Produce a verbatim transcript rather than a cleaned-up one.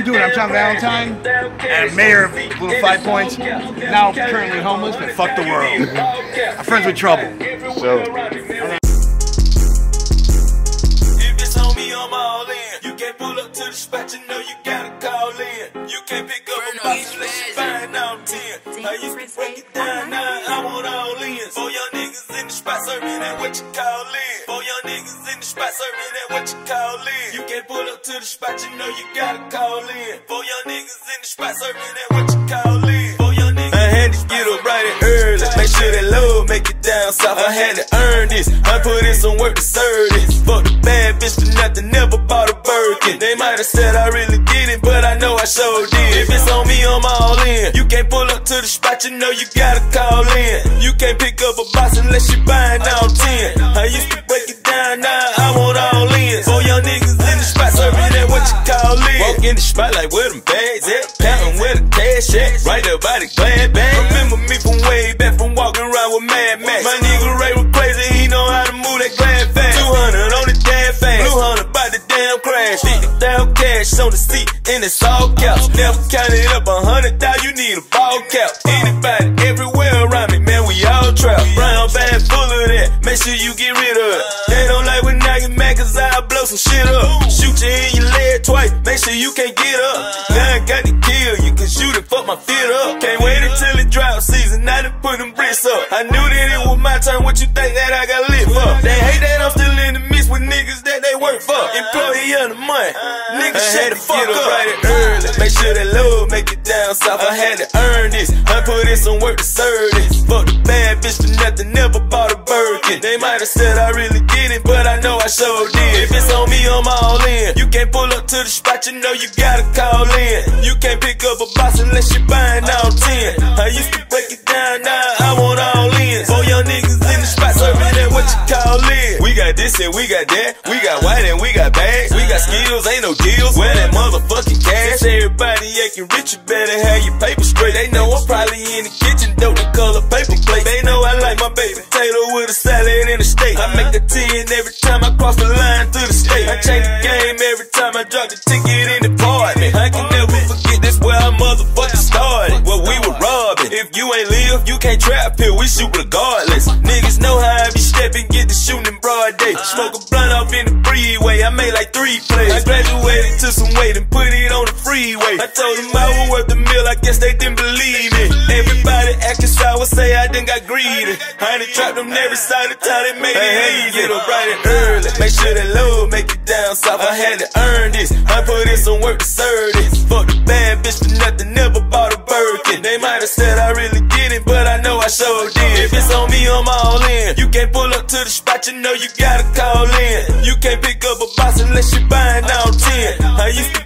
I'm doing. I'm John Valentine, and mayor of Little Five Points. Now currently homeless, but fuck the world. I'm friends with Trouble. So. If it's on me, I'm all in. You can't pull up to the spot, you know you gotta call in. You can't pick up a box unless you find out ten. I used to break it down, now I want all in. Four young niggas in the spot serving that what you call in. Four young niggas in the spot serving that what you call in. You can't pull up to the spot, you know you gotta call in. Four young niggas in the spot serving that what you call in. Four young niggas. I had to get up bright and early. Make sure that love make it down south. I had to earn this. I put in some work to serve this. Fuck the bad bitch for nothing, never bought a Birkin. They might have said I really did it, but I know I sure did. If it's on me, I'm all in. You can't pull up to the spot, you know you gotta call in. You can't pick up a box unless you buying all ten. I used to break it down, now I want all in. Four young niggas in the spot serving that what you call in. Walk in the spot like where them bags at, counting where the cash at. Right up by the glad bag. Remember me from way back, from walking around with Mad Max. My nigga Ray was crazy, he know how to move that glad fast. Two hundred on the damn fast, blue hundred by the damn crash. fifty thousand cash on the seat, and it's all caps. Never counted up a hundred thousand, you need a ball cap. Anybody, everywhere around me, man, we all trap. Brown bag full of that, make sure you get rid of it. They don't like when I get mad, cause I'll blow some shit up. Shoot you in your leg twice, make sure you can't get up. Now I got to kill you, cause you done fuck my feet up. Can't wait until it drought season, I done put them bricks up. I knew that it was my turn, what you think that I got lit for? They hate that I'm still in the mix with niggas that they work for. Employee of the month, niggas shut the fuck up. Right early, make sure that love make it down south. I had to earn this, I put in some work to serve this. Fuck the bad bitch for nothing, never bought a Birkin. They might have said I really did it, but I know I sure did. If it's on me, I'm all in. You can't pull up to the spot, you know you gotta call in. You can't pick up a box unless you buying all ten. I used to break it down, now I want all in. Four young niggas in the spot serving that what you call in. We got this and we got that, we got white and we got bags. We got skills, ain't no deals, where that motherfucking cash. Everybody acting rich, you better have your paper straight. They know I'm probably in the kitchen, dope the color paper plate. They know I like my baby potato with a salad and a steak. I make a ten every time I cross the line through the state. I change the game every time I drop the ticket in the apartment. I can never forget this where I motherfucking started, where we were robbing. If you ain't live, you can't trap here, we shoot regardless. Niggas know how I be stepping, get the shooting in broad day. Smoke a blunt off in the freeway, I made like three plays. I graduated to some weight and put it on the freeway. I told them I was worth the meal, I guess they didn't believe me. Everybody acting sour, say I done got greedy. I done trapped them every side of town, they made it easy. Get up bright and early, make sure that love make it down south. I had to earn this, I put in some work to serve this. Fuck the bad bitch for nothing, never bought a Birkin. They might have said I really did it, but I know I sure did. If it's on me, I'm all in. You can't pull up to the spot, you know you gotta call in. You can't pick up a box unless you buying all ten. I used to